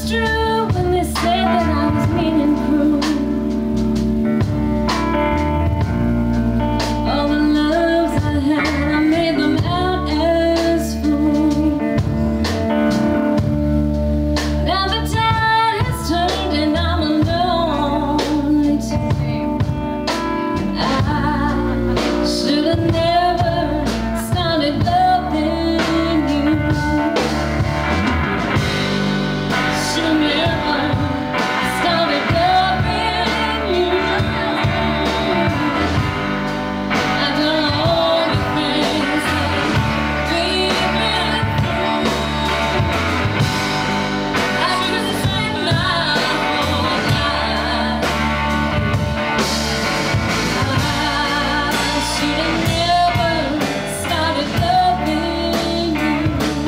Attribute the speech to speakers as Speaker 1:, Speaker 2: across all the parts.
Speaker 1: was true when they said that I was mean and cruel. All the loves I had, I made them out as fools. Now the tide has turned and I'm alone today. I should have never started loving you. Should have never started loving you. I've done all the things that we've been through. I should have spent my whole life. I should have never started loving you.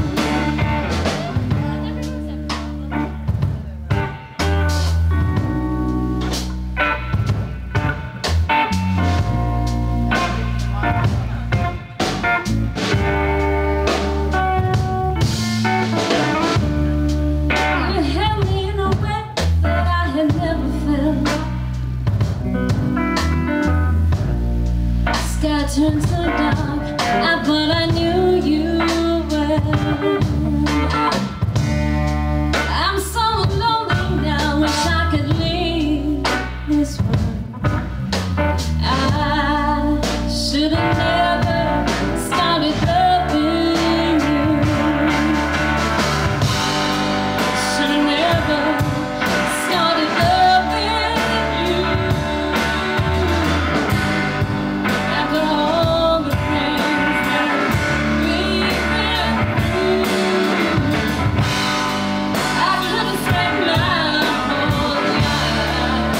Speaker 1: You held me in a way that I had never felt. Sky turned so dark, I thought I knew you well. I'm so lonely now, wish I could leave this world. I should have never started loving you. Should have never started loving you. After all the things that we've been through, I could have spent my whole life.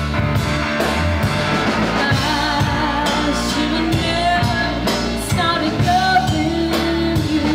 Speaker 1: I should have never started loving you.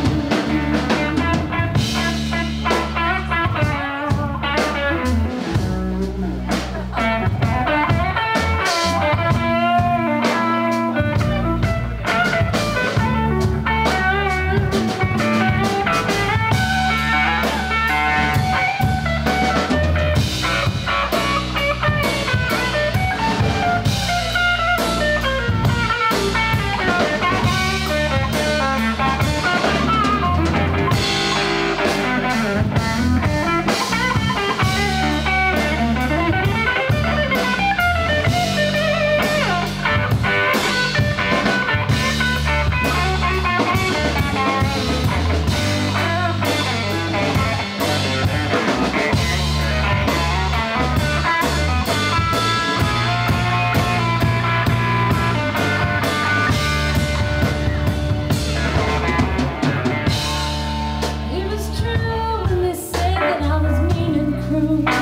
Speaker 1: It was true when they said that I was mean and cruel.